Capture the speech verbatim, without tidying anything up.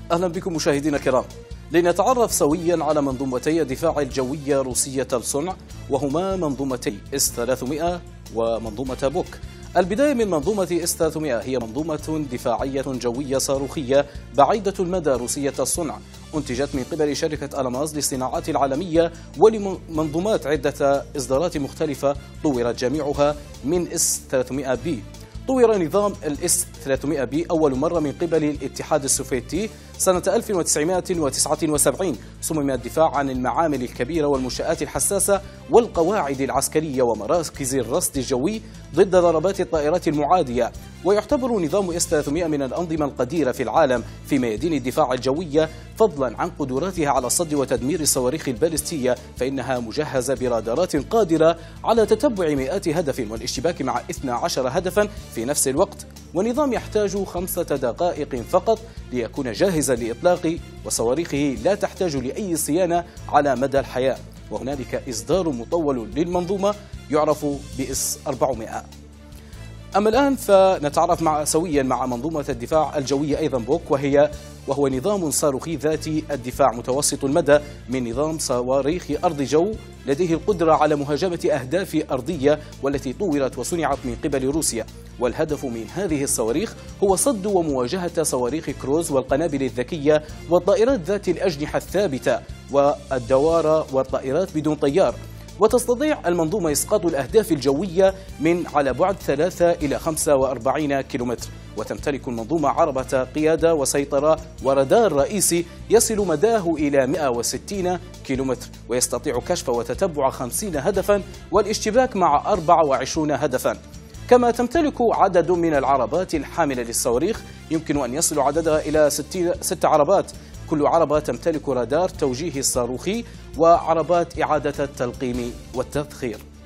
أهلا بكم مشاهدينا الكرام. لنتعرف سويا على منظومتي الدفاع الجوي روسية الصنع، وهما منظومتي إس ثلاثمئة ومنظومة بوك. البداية من منظومة إس ثلاثمئة، هي منظومة دفاعية جوية صاروخية بعيدة المدى روسية الصنع، أنتجت من قبل شركة ألماز للصناعات العالمية ولمنظومات عدة إصدارات مختلفة طورت جميعها من إس ثلاثمئة بي. طور نظام الإس ثلاثمئة بي أول مرة من قبل الاتحاد السوفيتي سنة ألف وتسعمئة وتسعة وسبعين. صمم الدفاع عن المعامل الكبيرة والمنشآت الحساسة والقواعد العسكرية ومراكز الرصد الجوي ضد ضربات الطائرات المعادية، ويعتبر نظام إس ثلاثمئة من الأنظمة القديرة في العالم في ميادين الدفاع الجوية، فضلا عن قدراتها على صد وتدمير الصواريخ البالستية، فإنها مجهزة برادارات قادرة على تتبع مئات هدف والاشتباك مع اثني عشر هدفا في نفس الوقت، ونظام يحتاج خمسة دقائق فقط ليكون جاهزا لإطلاق، وصواريخه لا تحتاج لأي صيانة على مدى الحياة. وهنالك إصدار مطول للمنظومة يعرف بإس أربعمئة. أما الآن فنتعرف مع سويا مع منظومة الدفاع الجوي أيضا بوك، وهي وهو نظام صاروخي ذاتي الدفاع متوسط المدى من نظام صواريخ أرض جو، لديه القدرة على مهاجمة أهداف أرضية، والتي طورت وصنعت من قبل روسيا. والهدف من هذه الصواريخ هو صد ومواجهة صواريخ كروز والقنابل الذكية والطائرات ذات الأجنحة الثابتة والدوارة والطائرات بدون طيار. وتستطيع المنظومة إسقاط الأهداف الجوية من على بعد ثلاثة إلى خمسة وأربعين كيلومتر، وتمتلك المنظومة عربة قيادة وسيطرة ورادار رئيسي يصل مداه إلى مئة وستين كيلومتر، ويستطيع كشف وتتبع خمسين هدفا والاشتباك مع أربعة وعشرين هدفا. كما تمتلك عدد من العربات الحاملة للصواريخ، يمكن أن يصل عددها إلى ست عربات، كل عربة تمتلك رادار توجيهي صاروخي وعربات إعادة التلقيم والتذخير.